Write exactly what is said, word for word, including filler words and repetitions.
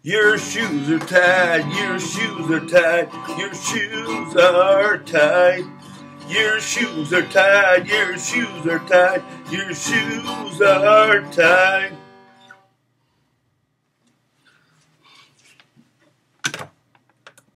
Your shoes are tied, your shoes are tied, your shoes are tied. Your shoes are tied, your shoes are tied, your shoes are tied.